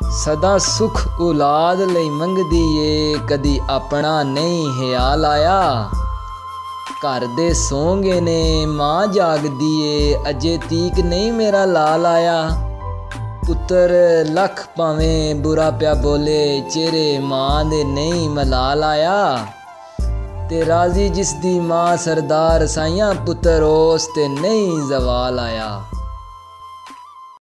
सदा सुख औलाद लई मंगदी ਏ कदी अपना नहीं ख्याल आया। घर दे सौ गए ने मां जागदी ਏ अजे तीक नहीं मेरा लाल आया। पुत्र लख भावें बुरा प्या बोले चेहरे मां दे नहीं मलाल आया। ते राजी जिस दी मां सरदार साइयां पुत्र उस ते नहीं जवाल आया।